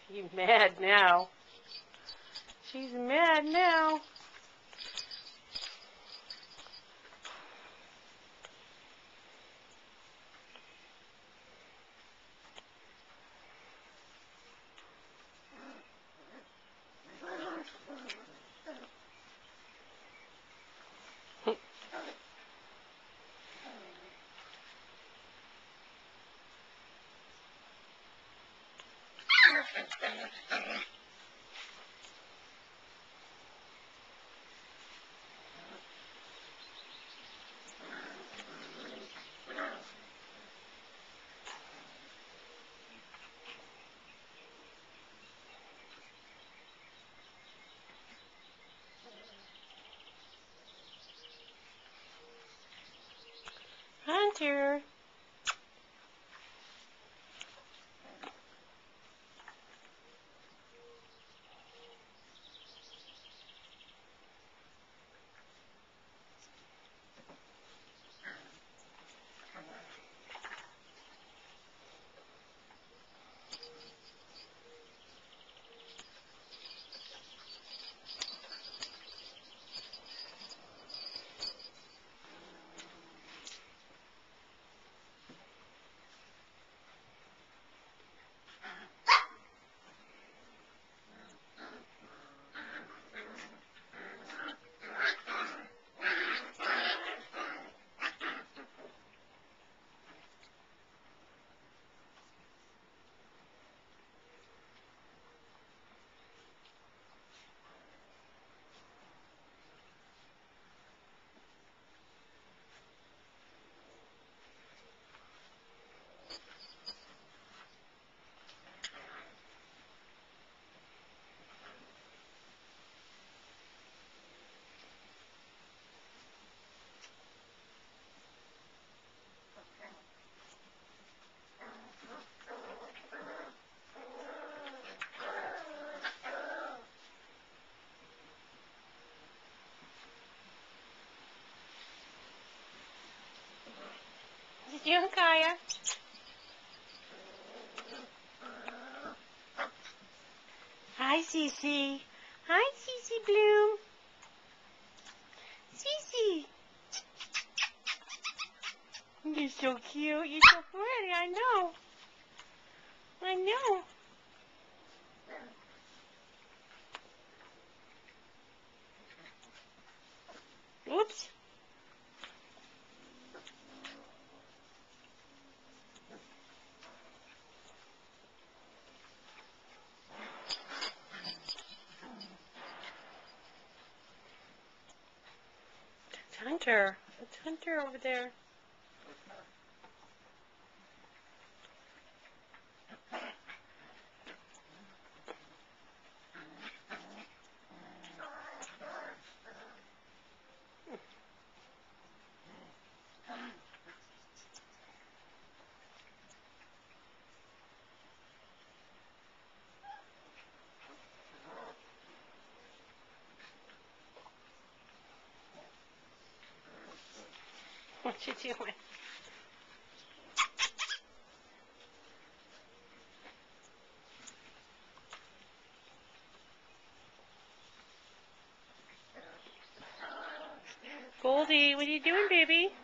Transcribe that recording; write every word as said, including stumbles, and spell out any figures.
She's mad now. She's mad now. Hunter. What you doing, Kaya? Hi, Cece. Hi, Cece Bloom. Cece. You're so cute. You're so pretty. I know. I know. Oops. It's Hunter. It's Hunter over there. What you doing? Goldie, what are you doing, baby?